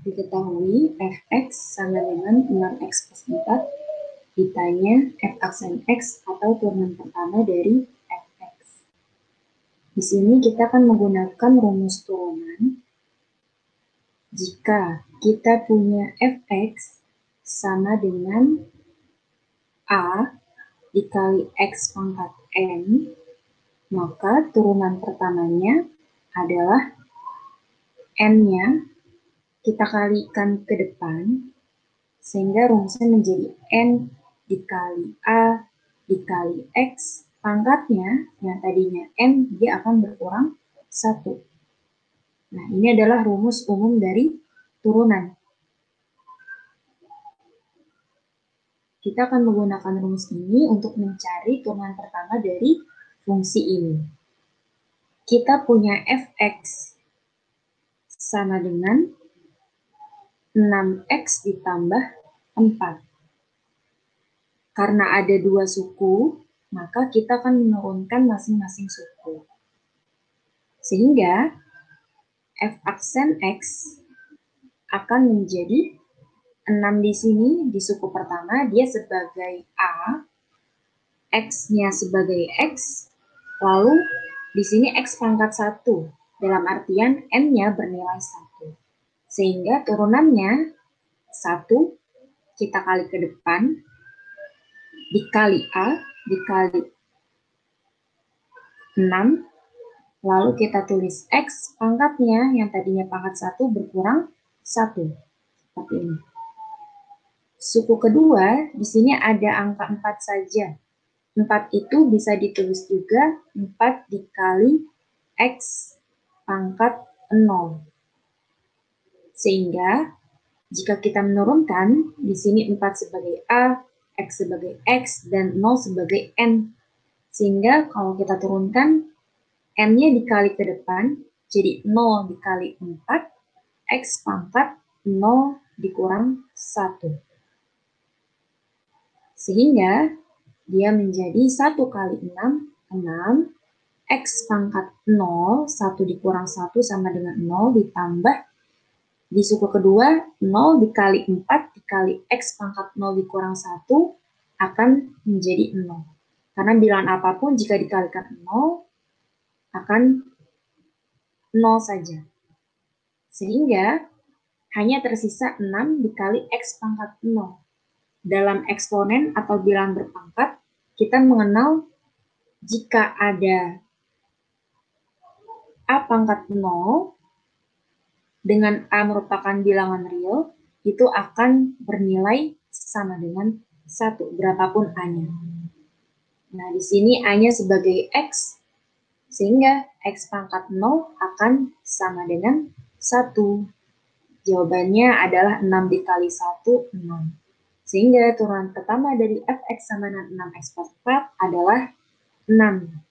Diketahui fx sama dengan 6x plus 4 ditanya f aksen x atau turunan pertama dari fx. Di sini kita akan menggunakan rumus turunan jika kita punya fx sama dengan a dikali x pangkat n, maka turunan pertamanya adalah n-nya kita kalikan ke depan, sehingga rumusnya menjadi n dikali a dikali x, pangkatnya yang tadinya n, dia akan berkurang 1. Nah, ini adalah rumus umum dari turunan. Kita akan menggunakan rumus ini untuk mencari turunan pertama dari fungsi ini. Kita punya fx sama dengan 6x ditambah 4. Karena ada 2 suku, maka kita akan menurunkan masing-masing suku. Sehingga f aksen x akan menjadi 6 di sini, di suku pertama, dia sebagai a, x-nya sebagai x, lalu di sini x pangkat 1, dalam artian n-nya bernilai 1. Sehingga turunannya 1 kita kali ke depan, dikali A, dikali 6, lalu kita tulis X pangkatnya yang tadinya pangkat 1 berkurang 1. Seperti ini. Suku kedua, di sini ada angka 4 saja. 4 itu bisa ditulis juga 4 dikali X pangkat 0. Sehingga jika kita menurunkan, di sini 4 sebagai A, X sebagai X, dan 0 sebagai N. Sehingga kalau kita turunkan, N-nya dikali ke depan, jadi 0 dikali 4, X pangkat 0 dikurang 1. Sehingga dia menjadi 1 kali 6, 6, X pangkat 0, 1 dikurang 1 sama dengan 0, ditambah di suku kedua, 0 dikali 4 dikali X pangkat 0 dikurang 1 akan menjadi 0. Karena bilangan apapun jika dikalikan 0 akan 0 saja. Sehingga hanya tersisa 6 dikali X pangkat 0. Dalam eksponen atau bilangan berpangkat, kita mengenal jika ada A pangkat 0, dengan A merupakan bilangan real, itu akan bernilai sama dengan 1, berapapun A-nya. Nah, di sini A-nya sebagai X, sehingga X pangkat 0 akan sama dengan 1. Jawabannya adalah 6 dikali 1, 6. Sehingga turunan pertama dari fx sama dengan 6x plus 4 adalah 6.